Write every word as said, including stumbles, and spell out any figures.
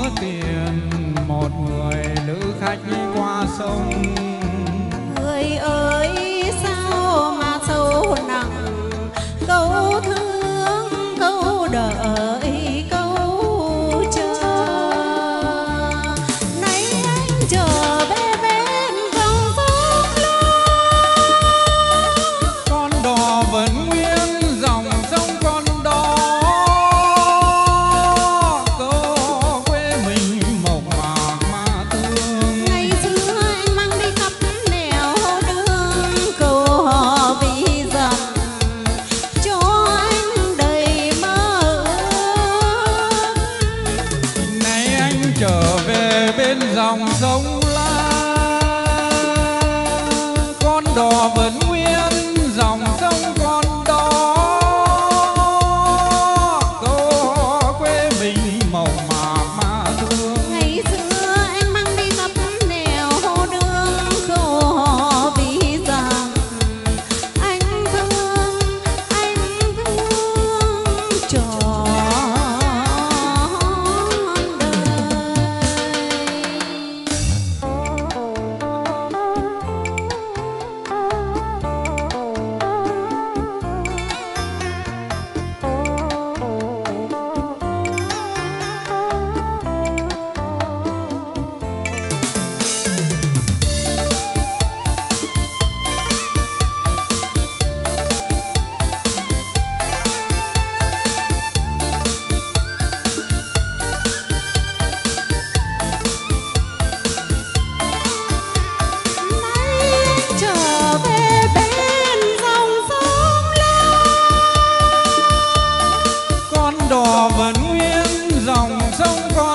tiền một người lữ khách qua sông. Người ơi sao mà sâu nặng, câu thương câu đợi câu chờ. Nay anh trở về bên dòng sông Lam, Con đò vẫn nguyên dòng sông con đò, câu quê mình mộc mạc mà thương. ngày xưa anh mang đi khắp nẻo đường, câu hò vì dặm cho anh đầy mơ ước. Nay anh trở về bên dòng sông La, con đò vẫn nguyên dòng sông con đò, câu quê mình mộc mạc mà thương. Ngày xưa anh mang đi khắp nẻo đường, câu hò vì rằng anh thương, anh thương trọn đời. Trở về bên dòng sông Lam, Con đò vẫn nguyên dòng sông con